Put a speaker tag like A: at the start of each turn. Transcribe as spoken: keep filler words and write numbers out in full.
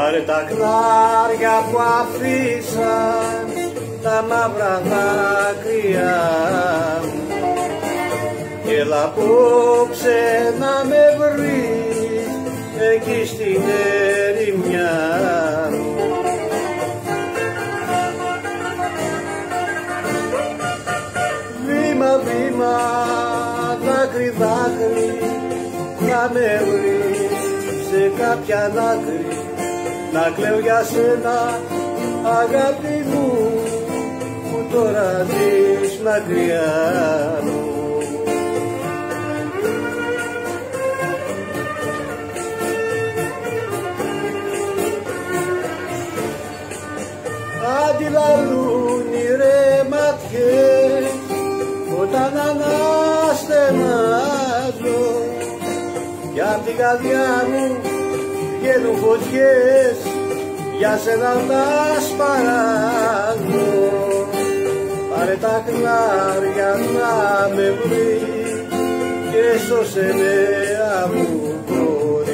A: Πάρε τα χνάρια που αφήσαν τα μαύρα δάκρυα μου κι έλα απόψε να με βρεις εκεί στην ερημιά μου. Βήμα, βήμα, δάκρυ, δάκρυ, να με βρεις σε κάποια άκρη να κλαίω για σένα, αγάπη μου, που τώρα ζεις μακριά μου. Αντιλαλούνι ρε ματιές όταν αναστενάζω κι απ' την καρδιά μου βγαίνουν φωτιές για σένα τα σπαράζω. Πάρε τα χνάρια να με βρεις και σώσε με από